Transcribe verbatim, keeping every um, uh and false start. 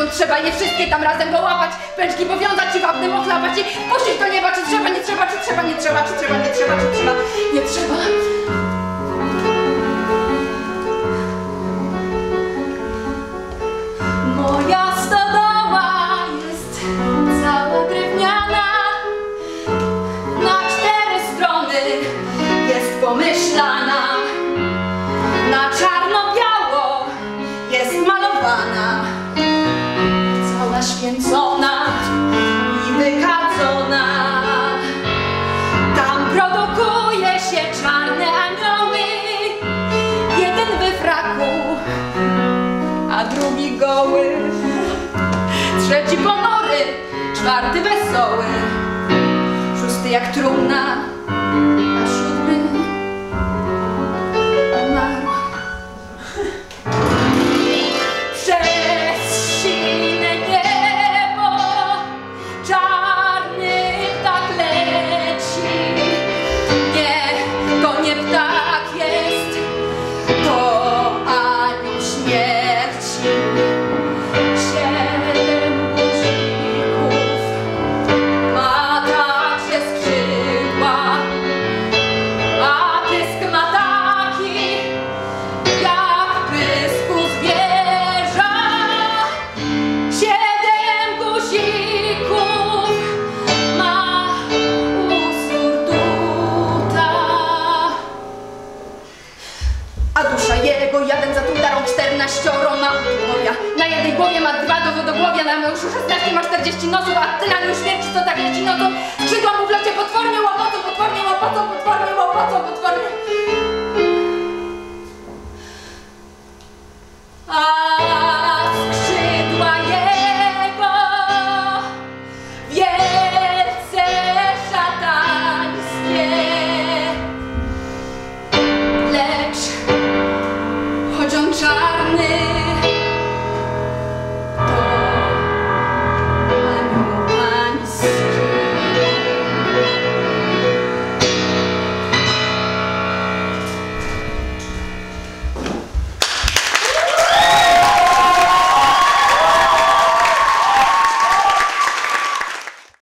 trzeba je wszystkie tam razem połapać, pęczki powiązać i wapnem ochlapać i puścić do nieba, czy trzeba, nie trzeba, czy trzeba, nie trzeba, czy trzeba, nie trzeba, czy trzeba, nie trzeba. Moja stodoła jest cała drewniana, na cztery strony jest pomyślana, na czarno-biało jest malowana, cała święcona i wykadzona. Tam produkuje się czarne anioły, jeden we fraku, a drugi goły, trzeci ponury, czwarty wesoły, szósty jak trumna, a siódmy umarł. Przez silne niebo czarny ptak leci. Nie, to nie ptak jest, to anioł śmierci. Siedem guzików ma także skrzydła, a pysk ma taki jak pysku zwierza. Siedem guzików ma u surduta, a dusza jego jeden za tą darą czternaścioro ma udłowia. Na jednej głowie ma dwa do wodogłowia, na już szesnaście ma czterdzieści nosów, a tyraniu śmierci co tak leci, no to skrzydła mu w locie potwornie łopocą, potwornie łopocą, potwornie łopocą, potwornie. A skrzydła jego wielce szatańskie, lecz